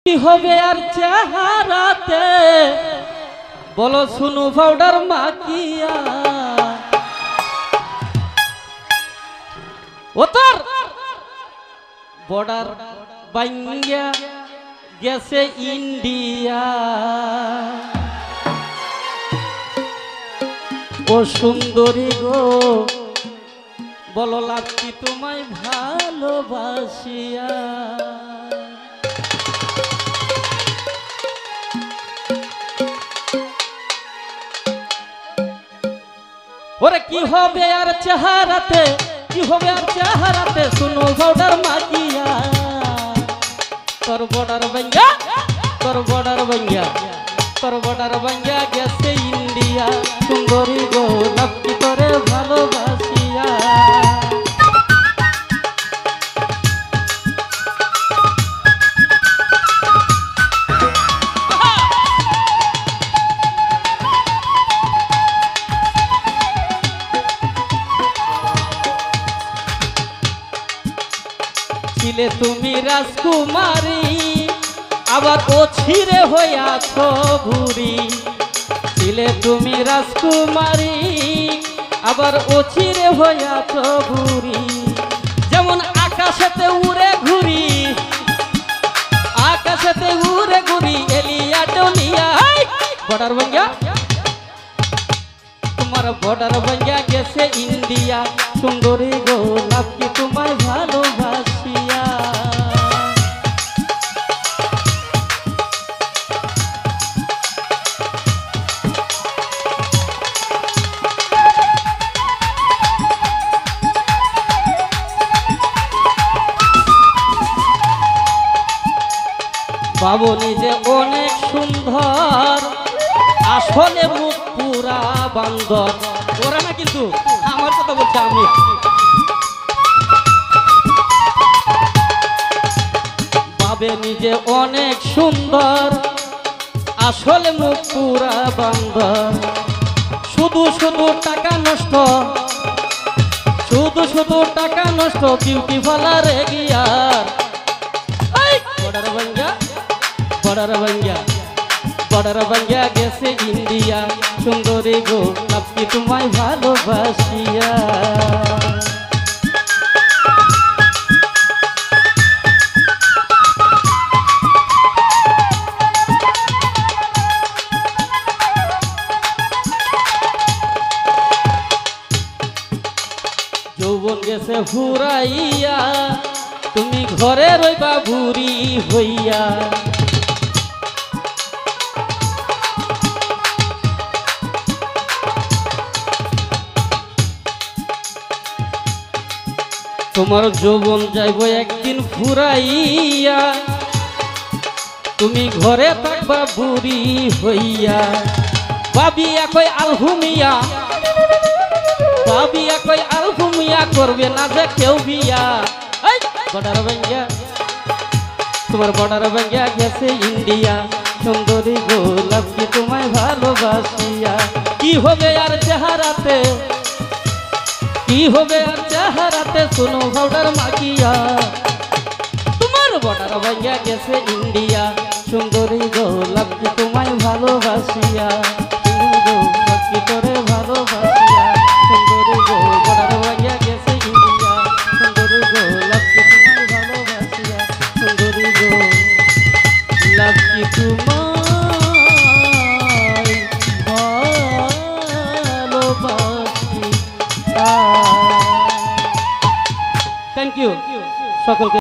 কি হবে আর চেহারাতে বলো শুনু পাউডার মাখিয়া ও তোর বর্ডার বাইঙ্গা গেছে ইন্ডিয়া ও সুন্দরী গো বলো লাগছি তোমায় ভালোবাসিয়া ওরে কি হবে আর চেহারাতে কি হবে আর চেহারাতে শুনো পাউডার মাখিয়া তোর বর্ডার বাইঙ্গা তোর বর্ডার বাইঙ্গা তোর বর্ডার বাইঙ্গা গেছে ইন্ডিয়া সুন্দরী গো লাগছি তোরে ভালোবাসিয়া ছিলে তুমি রাজকুমারী আবার ও ছিঁড়ে হইয়াছ ঘুরি ছিলে তুমি রাজকুমারী আবার ও ছিঁড়ে হইয়াছ ঘুরি যেমন আকাশেতে উড়ে ঘুরি আকাশেতে উড়ে ঘুরি এলিয়া টলিয়া বর্ডার ভাঙ্গা তোমার বর্ডার ভাঙ্গা গেছে ইন্ডিয়া সুন্দরী গো লাগছি তোমায় ভালোবাসিয়া বাবু নিজে অনেক সুন্দর আসলে মুখ পুরা বান্দর ওরা না কিন্তু আমার কথা বলছে আমি বাবে নিজে অনেক সুন্দর আসলে মুখ পুরা বান্দর শুধু শুধু টাকা নষ্ট শুধু শুধু টাকা নষ্ট বিউটি পার্লারে গিয়ার বর্ডার ভাঙ্গা বর্ডার ভাঙ্গা বর্ডার ভাঙ্গা গেছে ইন্ডিয়া সুন্দরী গো লাগছি তোমায় ভালোবাসিয়া যৌবন গেছে ফুরাইয়া তুমি ঘরে রইবা বুড়ি হইয়া তোমার যৌবন যাইব একদিন ফুরাইয়া তুমি ঘরে থাকবা বুড়ি হইয়া বাবিয়া কই আলহুমিয়া বাবিয়া কই আলহুমিয়া করবে না যে কেউ বিয়া বর্ডার ভাঙ্গা তোমার বর্ডার ভাঙ্গা গেছে ইন্ডিয়া সুন্দরী গো লাগছি তোমায় ভালোবাসিয়া কি হবে আর চেহারাতে কি হবে আর চেহারাতে শুনো পাউডার মাখিয়া তোমার বর্ডার ভাঙ্গা গেছে ইন্ডিয়া সুন্দরী গো লাগছি তোমায় ভালোবাসিয়া লাগছি তোরে ভালোবাসিয়া সুন্দরী গো বর্ডার ভাঙ্গা গেছে ইন্ডিয়া সুন্দরী গো লাগছি তোমায় ভালোবাসিয়া সুন্দরী গো লাগছি তোমায় ভালোবাসিয়া থ্যাংক ইউ সকলকে।